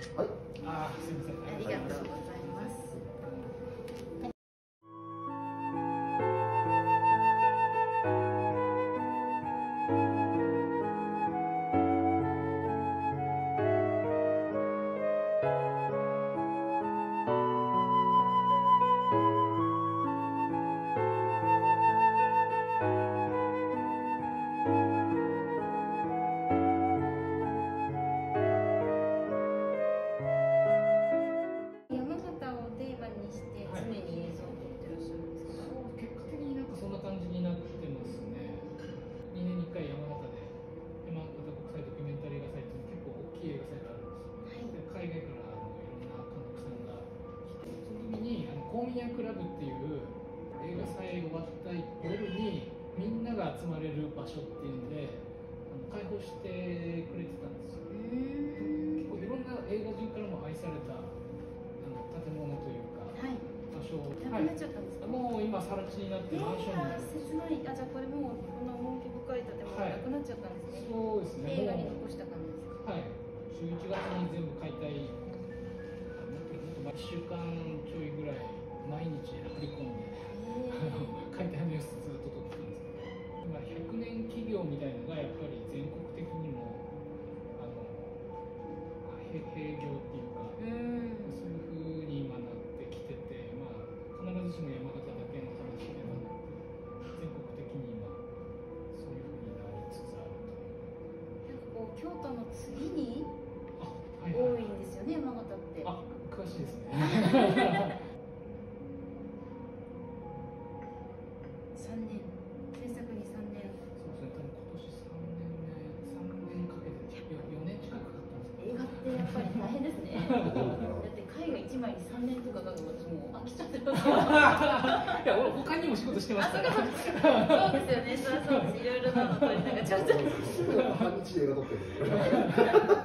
はい。 あー、すみません。 ありがとうございます。山形をテーマにして常に映像を撮ってらっしゃるんですか？ そう、結果的になんかそんな感じになってますね。2年に1回山形で山形国際ドキュメンタリー映画祭って結構大きい映画祭があるんですよ。で海外からいろんな監督さんが来て、その時にコーミヤクラブっていう映画祭終わった夜にみんなが集まれる場所っていうんで開放してくれてたんですよ。結構いろんな映画人からも愛された建物というか、 はい。 場所を、 なくなっちゃったんですか？ もう今更地になってマンションになる。 切ない。あ、じゃあこれもうこの趣深い建物なくなっちゃったんですね。 そうですね。 映画に残した感じですか？ はい。11月に全部解体、もっと1週間ちょいぐらい毎日張り込んで解体の様子ずっと撮ってたんですけど、今100年企業みたいなのがやっぱり全国的にも閉業っていうか、そういう風に今なってきてて、まあ必ずしも山形だけの話ではなく全国的に今そういう風になりつつあるという。 なんかこう京都の次にはい多いんですよね、山形って。 あ、詳しいですね。 3年、制作に3年。 そうですね、多分今年3年かけて、4年近くかかったんです映画ってやっぱり大変ですね。だって絵画1枚に3年とかかかると私もう飽きちゃってますよ。 いや、俺他にも仕事してますから。 そうですよね、そりゃそうです。いろいろなの撮りながらちょっと。 半日で映画撮ってる。